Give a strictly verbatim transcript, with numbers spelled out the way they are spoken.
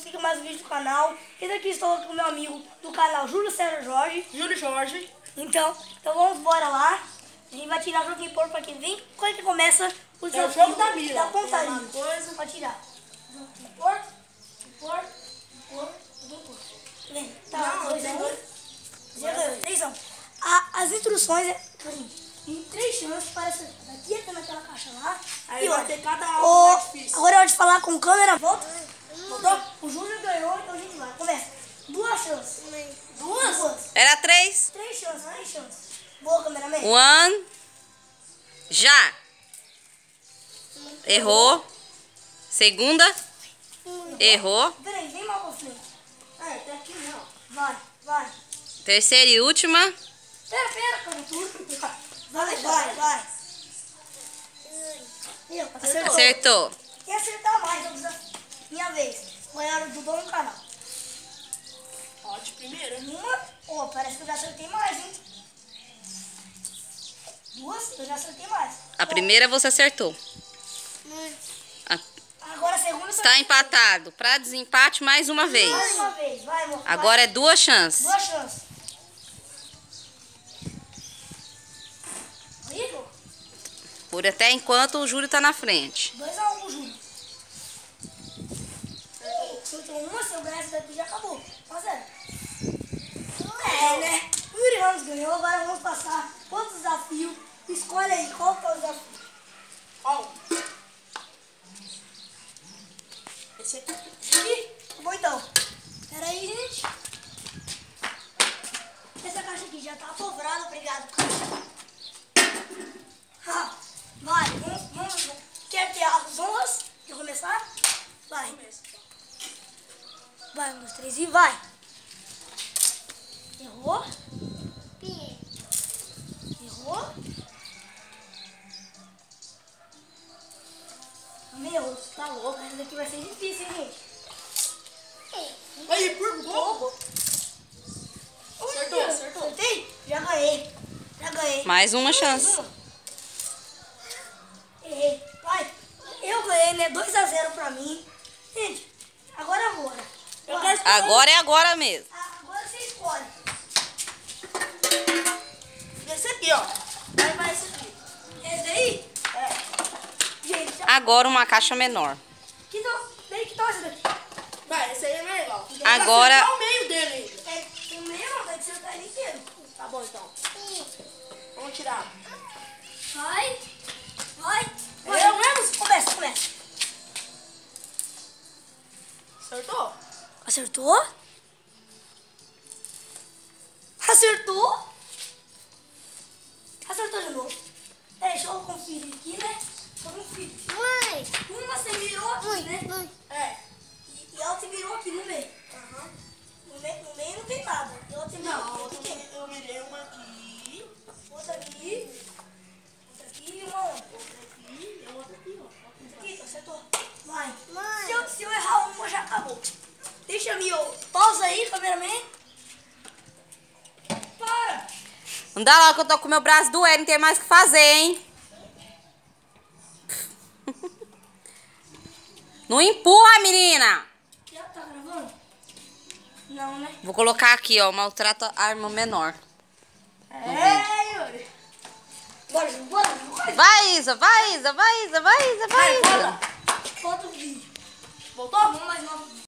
fica mais um vídeo do canal. E daqui estou com o meu amigo do canal Júlio César Jorge. Júlio Jorge. Então, então vamos embora lá. A gente vai tirar o jogo de porco pra quem vem. Quando que começa o É o jogo da mira. Da pontaria. Coisa. Pode tirar. Jogo de porco, de porco, de porco, de porco. Vem. Tá, Não, dois tem a um. dois. Já ganhou. Três a um. A- As instruções é assim, em três chances para essa daqui até naquela caixa lá. Aí e vai olha, ter cada o- algo mais difícil. agora é hora de falar com câmera. Volta. Voltou? O Júlio ganhou, então a gente vai. Começa. Duas chances. Duas? Duas. Era três. Três chances, três chances. Boa, cameraman. One. Já. Errou. Segunda. Errou. Peraí, vem mal pra frente. É, até aqui não. Vai, vai. Terceira e última. Pera, pera, cara, tudo. Vai, vai, vai. Eu, acertou. Acertou. Quem acertar mais, eu preciso... Minha vez. Foi a hora do dono do canal. Ó, de primeira. Uma. Ó, parece que eu já acertei mais, hein? Duas, eu já acertei mais. A primeira você acertou. A- Agora a segunda... Está empatado. Para desempate, mais uma vez. Mais uma vez, vai, amor. vai. Agora é duas chances. Duas chances. Rico? Por até enquanto o Júlio está na frente. dois a um pro Júlio. Se eu tenho uma, se eu ganhar essa daqui já acabou. Tá zero. É, né? O Yuri Ramos ganhou, agora vamos passar outro desafio. Escolhe aí, qual que é o desafio? Qual? Esse aqui. Aqui? Bom então. Pera aí, gente. Essa caixa aqui já tá apovrada, obrigado, caixa. Ah, vai, vamos, vamos. Quer ter as honras? Quer começar? Vai. Vai, um, dois, três e vai. Errou? Errou? Também errou. Tá louco, essa daqui vai ser difícil, hein, gente? Aí, por pouco. Acertou, acertou. Acertei? Já ganhei. Já ganhei. Mais uma chance. Mais uma. Errei. Vai. Eu ganhei, né? dois a zero pra mim. Gente, agora é agora. Eu Vai. quero Agora é agora mesmo. Agora você escolhe. esse aqui, ó. Vai, vai esse aqui. Esse aí? É. Gente, já... Agora uma caixa menor. Que tal? Daí, que tal esse daqui? Vai, esse aí é mais legal. Agora- Vai acertar o meio dele ainda. É, o meio não, tem que acertar ele inteiro. Tá bom, então. Vamos tirar. Vai. Vai. Eu mesmo? Começa, começa. Acertou? Acertou? Acertou? Acertou de novo. É, deixa eu conferir aqui, né? Deixa eu conferir. Mãe, Uma você virou aqui, né? mãe, É. E, e a outra virou aqui no meio. Aham. No meio, no meio não tem nada. E a outra virou Não, aqui. eu, Aqui tem. eu virei uma aqui. Outra aqui. Outra aqui e uma outra. Outra aqui e outra aqui, ó. Outra aqui, acertou. Vai. Mãe. Se eu, se eu errar uma, já acabou. Deixa eu, ó. Pausa aí, cameraman. Para. Não dá logo que eu tô com meu braço doendo, não tem mais o que fazer, hein? Não empurra, menina! Já tá gravando? Não, né? Vou colocar aqui, ó, maltrata arma menor. É, Yuri. Bora, bora, bora. Vai, Isa, vai, Isa, vai, Isa, vai, Isa, vai, Isa. Volta o vídeo. Voltou? Vamos mais uma.